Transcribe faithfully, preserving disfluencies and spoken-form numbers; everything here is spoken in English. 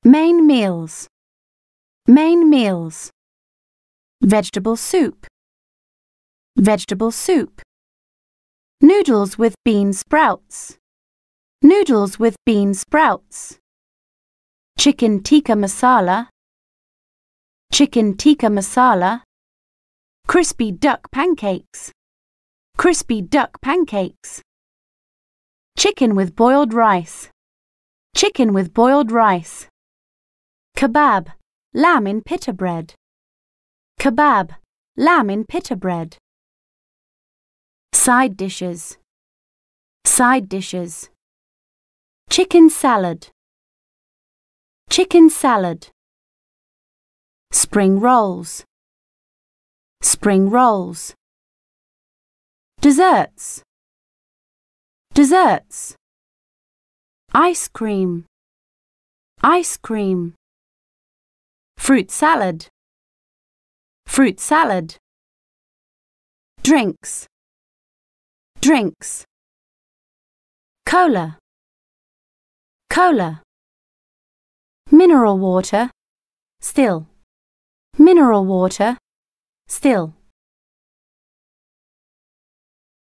Main meals. Main meals. Vegetable soup. Vegetable soup. Noodles with bean sprouts. Noodles with bean sprouts. Chicken tikka masala. Chicken tikka masala. Crispy duck pancakes. Crispy duck pancakes. Chicken with boiled rice. Chicken with boiled rice. Kebab, lamb in pita bread. Kebab, lamb in pita bread. Side dishes. Side dishes. Chicken salad. Chicken salad. Spring rolls. Spring rolls. Desserts. Desserts. Ice cream. Ice cream. Fruit salad. Fruit salad. Drinks. Drinks. Cola. Cola. Mineral water. Still. Mineral water. Still.